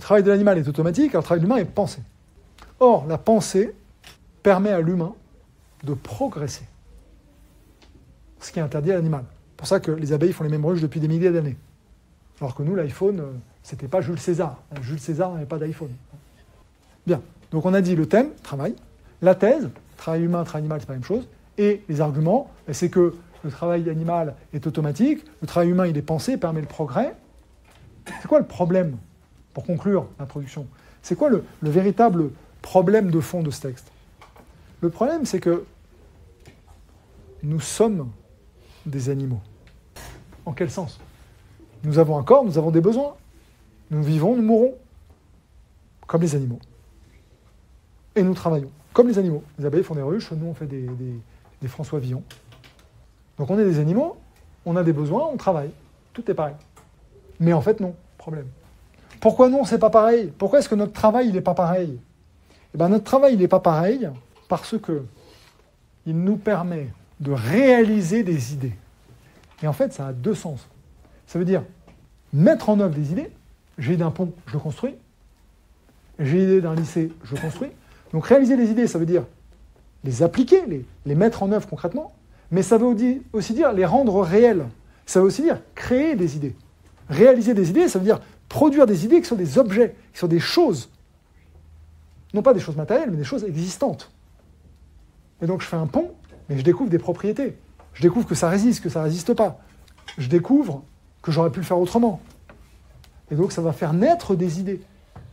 travail de l'animal est automatique, alors le travail de l'humain est pensé. Or, la pensée permet à l'humain de progresser, ce qui est interdit à l'animal. C'est pour ça que les abeilles font les mêmes ruches depuis des milliers d'années. Alors que nous, l'iPhone, c'était pas Jules César. Jules César n'avait pas d'iPhone. Bien, donc on a dit le thème, travail. La thèse, travail humain, travail animal, c'est pas la même chose. Et les arguments, c'est que le travail animal est automatique, le travail humain, il est pensé, permet le progrès. C'est quoi le problème, pour conclure l'introduction? C'est quoi le véritable problème de fond de ce texte? Le problème, c'est que nous sommes des animaux. En quel sens? Nous avons un corps, nous avons des besoins. Nous vivons, nous mourons. Comme les animaux. Et nous travaillons, comme les animaux. Les abeilles font des ruches, nous on fait des François Villon. Donc on est des animaux, on a des besoins, on travaille. Tout est pareil. Mais en fait non, problème. Pourquoi non, c'est pas pareil? Pourquoi est-ce que notre travail, il n'est pas pareil? Eh bien, notre travail, il n'est pas pareil parce que il nous permet de réaliser des idées. Et en fait, ça a deux sens. Ça veut dire mettre en œuvre des idées. J'ai idée d'un pont, je le construis. J'ai idée d'un lycée, je le construis. Donc réaliser des idées, ça veut dire les appliquer, les mettre en œuvre concrètement. Mais ça veut aussi dire les rendre réelles. Ça veut aussi dire créer des idées. Réaliser des idées, ça veut dire produire des idées qui sont des objets, qui sont des choses. Non pas des choses matérielles, mais des choses existantes. Et donc je fais un pont, mais je découvre des propriétés. Je découvre que ça résiste, que ça ne résiste pas. Je découvre que j'aurais pu le faire autrement. Et donc ça va faire naître des idées.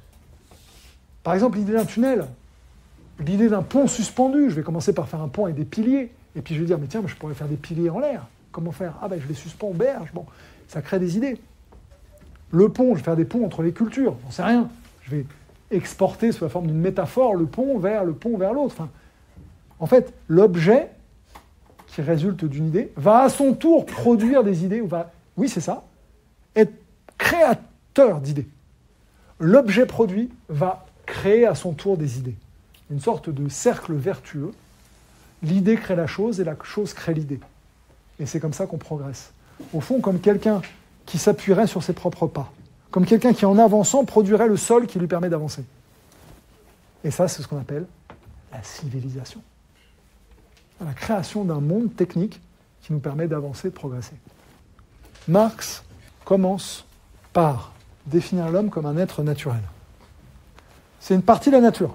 Par exemple, l'idée d'un tunnel, l'idée d'un pont suspendu. Je vais commencer par faire un pont avec des piliers. Et puis je vais dire, mais tiens, je pourrais faire des piliers en l'air. Comment faire? Ah ben je les suspends aux berges. Bon, ça crée des idées. Le pont, je vais faire des ponts entre les cultures. J'en sais rien. Je vais exporter sous la forme d'une métaphore le pont vers l'autre. Enfin, en fait, l'objet qui résulte d'une idée va à son tour produire des idées, oui c'est ça, être créateur d'idées. L'objet produit va créer à son tour des idées. Une sorte de cercle vertueux. L'idée crée la chose et la chose crée l'idée. Et c'est comme ça qu'on progresse. Au fond, comme quelqu'un qui s'appuierait sur ses propres pas. Comme quelqu'un qui, en avançant, produirait le sol qui lui permet d'avancer. Et ça, c'est ce qu'on appelle la civilisation. La création d'un monde technique qui nous permet d'avancer, de progresser. Marx commence par définir l'homme comme un être naturel. C'est une partie de la nature.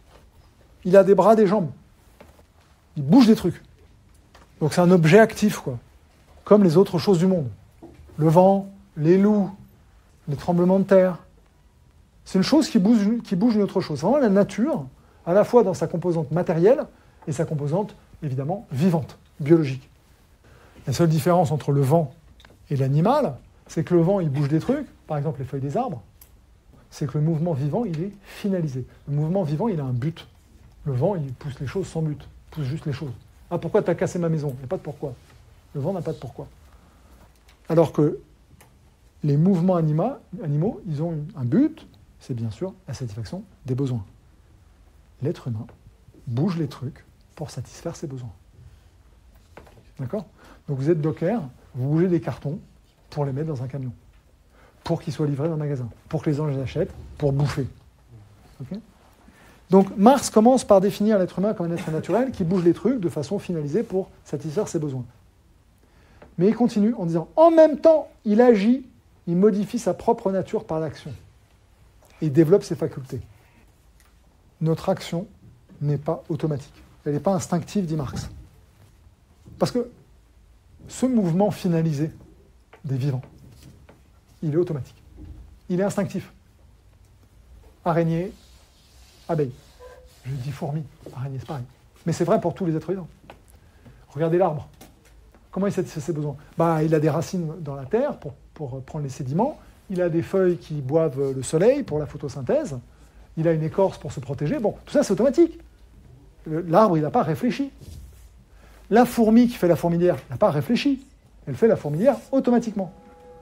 Il a des bras, des jambes. Il bouge des trucs. Donc c'est un objet actif, quoi. Comme les autres choses du monde. Le vent, les loups, les tremblements de terre. C'est une chose qui bouge une autre chose. C'est vraiment la nature, à la fois dans sa composante matérielle et sa composante, évidemment, vivante, biologique. La seule différence entre le vent et l'animal, c'est que le vent, il bouge des trucs, par exemple les feuilles des arbres, c'est que le mouvement vivant, il est finalisé. Le mouvement vivant, il a un but. Le vent, il pousse les choses sans but, il pousse juste les choses. Ah, pourquoi tu as cassé ma maison? Il n'y a pas de pourquoi. Le vent n'a pas de pourquoi. Alors que les mouvements animaux, ils ont un but, c'est bien sûr la satisfaction des besoins. L'être humain bouge les trucs pour satisfaire ses besoins. D'accord? Donc vous êtes docker, vous bougez des cartons pour les mettre dans un camion, pour qu'ils soient livrés dans un magasin, pour que les gens les achètent, pour bouffer. Okay? Donc Marx commence par définir l'être humain comme un être naturel qui bouge les trucs de façon finalisée pour satisfaire ses besoins. Mais il continue en disant, en même temps, il agit, il modifie sa propre nature par l'action. Et il développe ses facultés. Notre action n'est pas automatique. Elle n'est pas instinctive, dit Marx. Parce que ce mouvement finalisé des vivants, il est automatique. Il est instinctif. Araignée, abeille. Je dis fourmi, araignée, c'est pareil. Mais c'est vrai pour tous les êtres vivants. Regardez l'arbre. Comment il satisfait ses besoins? Il a des racines dans la terre pour prendre les sédiments. Il a des feuilles qui boivent le soleil pour la photosynthèse. Il a une écorce pour se protéger. Bon, tout ça, c'est automatique. L'arbre, il n'a pas réfléchi. La fourmi qui fait la fourmilière n'a pas réfléchi. Elle fait la fourmilière automatiquement.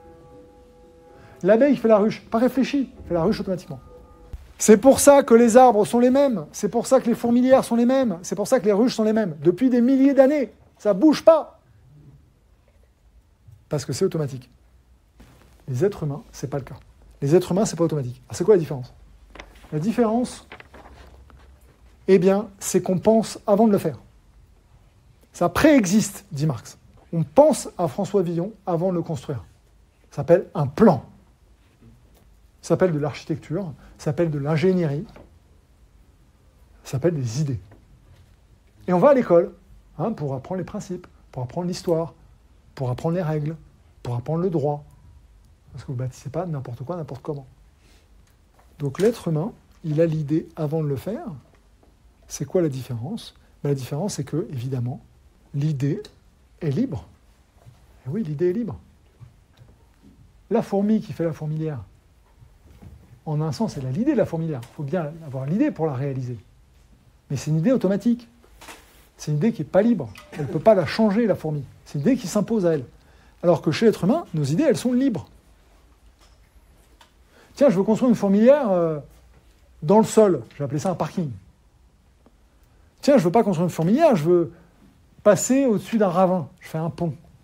L'abeille qui fait la ruche, pas réfléchi, fait la ruche automatiquement. C'est pour ça que les arbres sont les mêmes. C'est pour ça que les fourmilières sont les mêmes. C'est pour ça que les ruches sont les mêmes. Depuis des milliers d'années, ça ne bouge pas. Parce que c'est automatique. Les êtres humains, ce n'est pas le cas. Les êtres humains, c'est pas automatique. Alors, c'est quoi la différence? La différence, eh bien, c'est qu'on pense avant de le faire. Ça préexiste, dit Marx. On pense à François Villon avant de le construire. Ça s'appelle un plan. Ça s'appelle de l'architecture, ça s'appelle de l'ingénierie, ça s'appelle des idées. Et on va à l'école pour apprendre les principes, pour apprendre l'histoire, pour apprendre les règles, pour apprendre le droit. Parce que vous ne bâtissez pas n'importe quoi, n'importe comment. Donc l'être humain, il a l'idée avant de le faire. C'est quoi la différence? La différence, c'est que, évidemment, l'idée est libre. Et oui, l'idée est libre. La fourmi qui fait la fourmilière, en un sens, elle a l'idée de la fourmilière. Il faut bien avoir l'idée pour la réaliser. Mais c'est une idée automatique. C'est une idée qui n'est pas libre. Elle ne peut pas la changer, la fourmi. C'est une idée qui s'impose à elle. Alors que chez l'être humain, nos idées, elles sont libres. Tiens, je veux construire une fourmilière dans le sol. Je vais appeler ça un parking. Tiens, je ne veux pas construire une fourmilière, je veux passer au-dessus d'un ravin. Je fais un pont.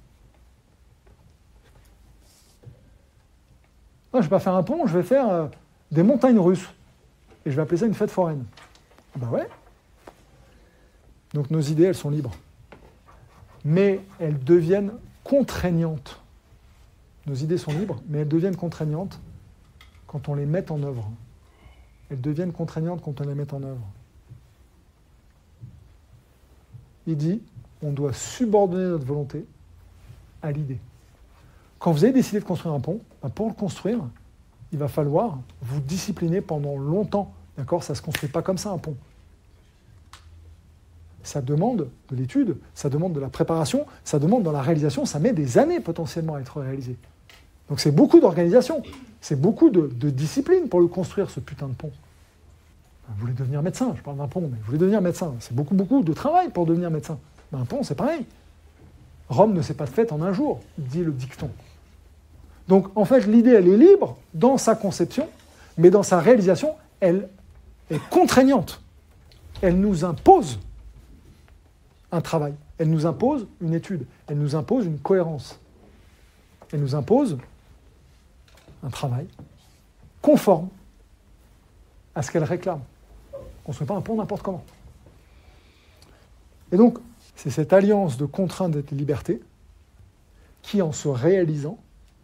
Non, je ne vais pas faire un pont, je vais faire des montagnes russes. Et je vais appeler ça une fête foraine. Ben ouais. Donc nos idées, elles sont libres. Mais elles deviennent contraignantes. Nos idées sont libres, mais elles deviennent contraignantes quand on les met en œuvre. Elles deviennent contraignantes quand on les met en œuvre. Il dit, on doit subordonner notre volonté à l'idée. Quand vous avez décidé de construire un pont, pour le construire, il va falloir vous discipliner pendant longtemps. D'accord ? Ça ne se construit pas comme ça, un pont. Ça demande de l'étude, ça demande de la préparation, ça demande dans la réalisation, ça met des années potentiellement à être réalisé. Donc c'est beaucoup d'organisation, c'est beaucoup de discipline pour le construire, ce putain de pont. Vous voulez devenir médecin, je parle d'un pont, mais vous voulez devenir médecin. C'est beaucoup de travail pour devenir médecin. Mais un pont, c'est pareil. Rome ne s'est pas faite en un jour, dit le dicton. Donc en fait, l'idée, elle est libre dans sa conception, mais dans sa réalisation, elle est contraignante. Elle nous impose un travail. Elle nous impose une étude. Elle nous impose une cohérence. Elle nous impose un travail conforme à ce qu'elle réclame. On ne construit pas un pont n'importe comment. Et donc, c'est cette alliance de contraintes et de liberté qui, en se réalisant,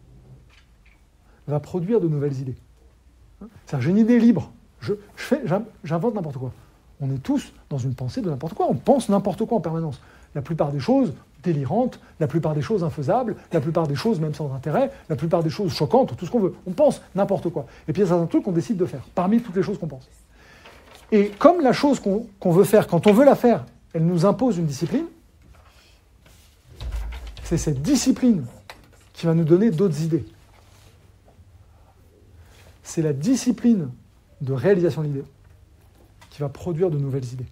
va produire de nouvelles idées. C'est-à-dire, j'ai une idée libre. J'invente n'importe quoi. On est tous dans une pensée de n'importe quoi. On pense n'importe quoi en permanence. La plupart des choses délirantes, la plupart des choses infaisables, la plupart des choses même sans intérêt, la plupart des choses choquantes, tout ce qu'on veut. On pense n'importe quoi. Et puis il y a un truc qu'on décide de faire, parmi toutes les choses qu'on pense. Et comme la chose qu'on veut faire, quand on veut la faire, elle nous impose une discipline, c'est cette discipline qui va nous donner d'autres idées. C'est la discipline de réalisation de l'idée qui va produire de nouvelles idées.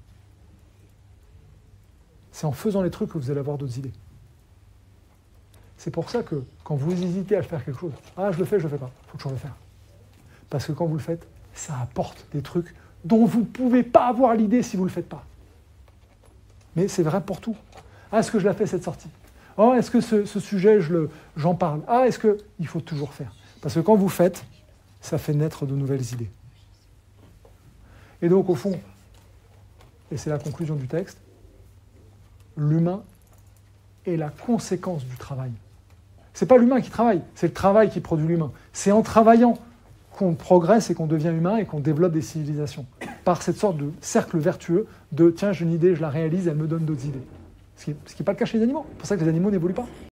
C'est en faisant les trucs que vous allez avoir d'autres idées. C'est pour ça que quand vous hésitez à faire quelque chose, je le fais, je le fais pas, il faut toujours le faire. Parce que quand vous le faites, ça apporte des trucs dont vous ne pouvez pas avoir l'idée si vous ne le faites pas. Mais c'est vrai pour tout. Est-ce que je la fais cette sortie ? Est-ce que ce sujet, j'en parle ? Est-ce que... Il faut toujours faire. Parce que quand vous faites, ça fait naître de nouvelles idées. Et donc, au fond, et c'est la conclusion du texte, l'humain est la conséquence du travail. Ce n'est pas l'humain qui travaille, c'est le travail qui produit l'humain. C'est en travaillant qu'on progresse et qu'on devient humain et qu'on développe des civilisations. Par cette sorte de cercle vertueux de « tiens, j'ai une idée, je la réalise, elle me donne d'autres idées ». Ce qui n'est pas le cas chez les animaux. C'est pour ça que les animaux n'évoluent pas.